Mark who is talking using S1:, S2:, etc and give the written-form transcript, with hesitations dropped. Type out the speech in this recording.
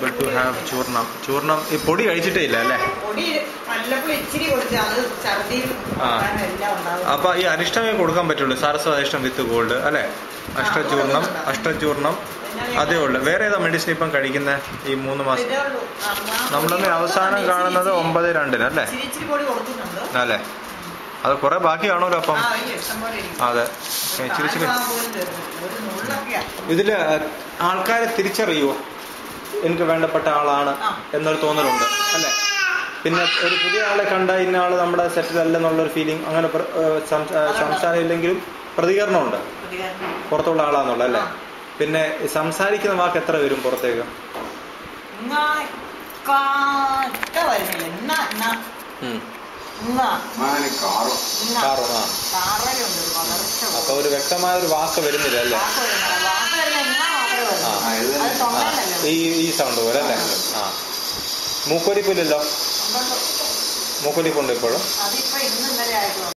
S1: able to have churnam. Churnam ഈ പൊടി കഴിച്ചിട്ടേ ഇല്ല അല്ലേ? അപ്പൊ ഈ അരിഷ്ടമേ കൊടുക്കാൻ പറ്റുള്ളൂ. സാരസ്വത അരിഷ്ടം വിത്ത് ഗോൾഡ് അല്ലെ? അഷ്ടചൂർണം അതേ ഉള്ളു. വേറെ ഏതാ മെഡിസിൻ ഇപ്പം കഴിക്കുന്ന ഈ 3 മാസം? നമ്മളൊന്ന് അവസാനം കാണുന്നത് 9/2 അല്ലേ? അല്ലേ? അത് കുറെ ബാക്കി കാണുമല്ലോ അപ്പം. അതെ, ഇച്ചിരി. ഇതില് ആൾക്കാരെ തിരിച്ചറിയുമോ എനിക്ക് വേണ്ടപ്പെട്ട ആളാണ് എന്നൊരു തോന്നലുണ്ട് അല്ലെ? പിന്നെ ഒരു പുതിയ ആളെ കണ്ട ഇന്ന ആള് നമ്മുടെ സെറ്റിൽ അല്ലെന്നുള്ളൊരു ഫീലിംഗ്, അങ്ങനെ സംസാരം ഇല്ലെങ്കിലും പ്രതികരണമുണ്ട് പുറത്തുള്ള ആളാന്നുള്ള അല്ലേ? പിന്നെ സംസാരിക്കുന്ന വാക്ക് എത്ര വരും പുറത്തേക്ക്? അപ്പൊ ഒരു വ്യക്തമായ ഒരു വാക്ക് വരുന്നില്ല അല്ലേ? ഈ സൗണ്ട് പോലെ അല്ലേ? ആ, മൂക്കൊലിപ്പില്ലല്ലോ? മൂക്കൊലിപ്പുണ്ട് ഇപ്പോഴും?